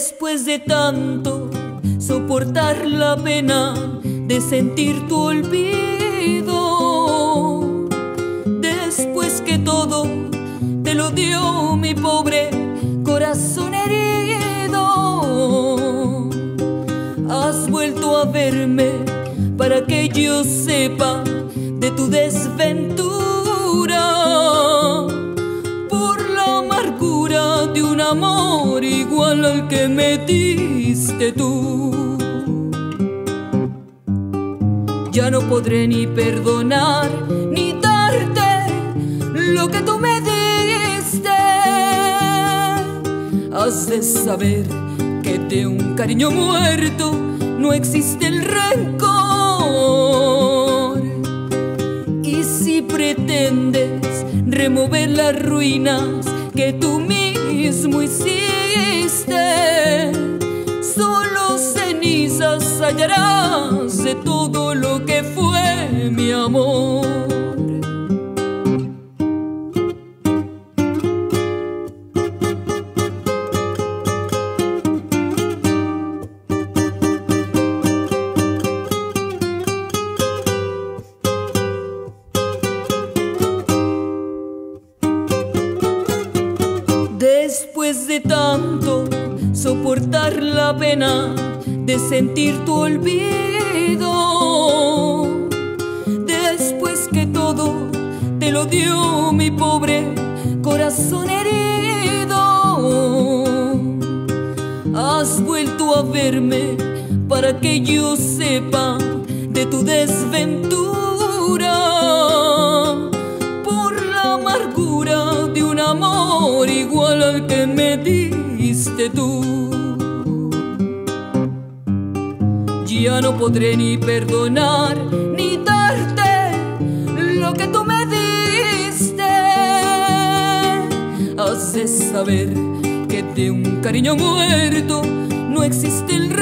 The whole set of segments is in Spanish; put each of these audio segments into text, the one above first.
Después de tanto soportar la pena de sentir tu olvido, después que todo te lo dio mi pobre corazón herido, has vuelto a verme para que yo sepa de tu desventura, por la amargura de un amor igual al que me diste tú. Ya no podré ni perdonar ni darte lo que tú me diste. Has de saber que de un cariño muerto no existe el rencor. Y si pretendes remover las ruinas que tú mismo hiciste, solo cenizas hallarás de todo lo que fue mi amor. Después de tanto soportar la pena de sentir tu olvido, después que todo te lo dio mi pobre corazón herido, has vuelto a verme para que yo sepa de tu desventura, por la amargura de un amor igual al que me diste tú. Ya no podré ni perdonar ni darte lo que tú me diste. Has de saber que de un cariño muerto no existe el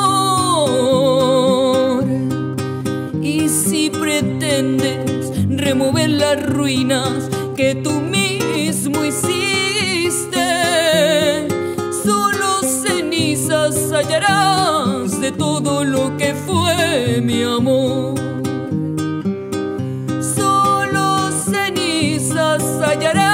rencor. Y si pretendes remover las ruinas que tú mismo hiciste, solo cenizas hallarás de todo lo que fue mi amor. Solo cenizas hallarás